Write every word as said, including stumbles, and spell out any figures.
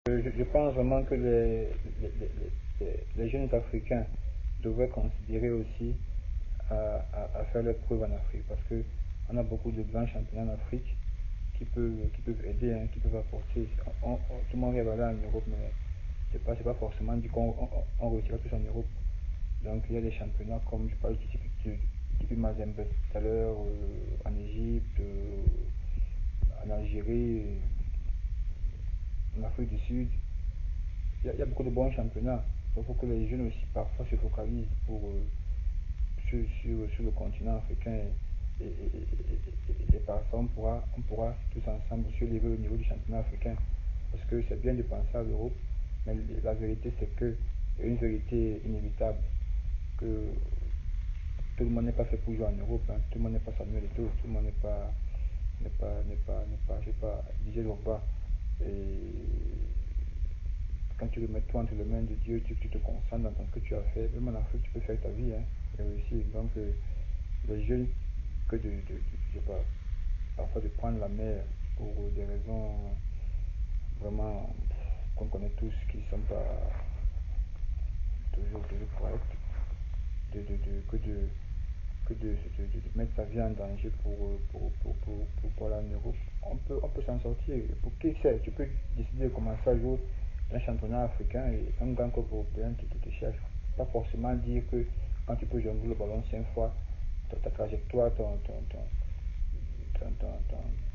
Je, je pense vraiment que les, les, les, les jeunes africains devraient considérer aussi à, à, à faire leurs preuves en Afrique parce que on a beaucoup de grands championnats en Afrique qui peuvent, qui peuvent aider, hein, qui peuvent apporter. On, on, tout le monde rêve d'aller en Europe, mais c'est pas, c'est pas forcément dit qu'on on, on réussira tous en Europe. Donc il y a des championnats comme je parle du type, du type Mazembe tout à l'heure, euh, en Égypte, euh, en Algérie, en Afrique du Sud. Il y, y, a beaucoup de bons championnats. Il faut que les jeunes aussi parfois se focalisent pour, euh, sur, sur, sur, le continent africain et, et, et, et, et parfois on pourra, on pourra tous ensemble aussi élever le niveau du championnat africain. Parce que c'est bien de penser à l'Europe, mais la vérité c'est que, il y a une vérité inévitable, que tout le monde n'est pas fait pour jouer en Europe, hein. Tout le monde n'est pas Samuel Eto'o, tout le monde n'est pas, n'est pas, n'est pas, n'est pas, je sais pas, Didier Drogba. Et quand tu le mets toi entre les mains de Dieu, tu, tu te concentres dans ce que tu as fait, même en Afrique, tu peux faire ta vie, hein, et réussir. Donc, euh, les jeunes, que de, de, de, je sais pas, parfois de prendre la mer pour des raisons vraiment qu'on connaît tous, qui ne sont pas toujours, toujours correctes, de, de, de, que de que de, de, de, de mettre sa vie en danger pour, pour, pour, pour, pour, pour aller en Europe. On peut, on peut s'en sortir. Pour qui sait, tu peux décider de commencer à jouer un championnat africain et un grand club européen qui, qui te cherche. Pas forcément dire que quand tu peux jongler le ballon cinq fois, ta, ta trajectoire, ton, ton, ton, ton, ton, ton,